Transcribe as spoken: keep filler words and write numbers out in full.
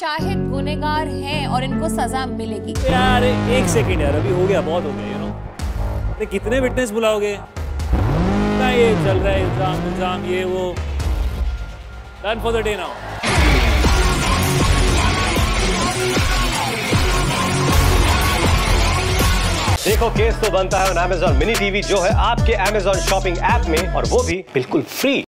चाहे गुनहगार हैं और इनको सजा मिलेगी। यार एक सेकंड यार, अभी हो गया, बहुत हो गया, यू नो। अरे कितने विटनेस बुलाओगे? ना ये चल रहा है इल्जाम इल्जाम ये वो। Done for the day now. देखो केस तो बनता है ऑन Amazon मिनी टीवी, जो है आपके Amazon शॉपिंग ऐप में, और वो भी बिल्कुल फ्री।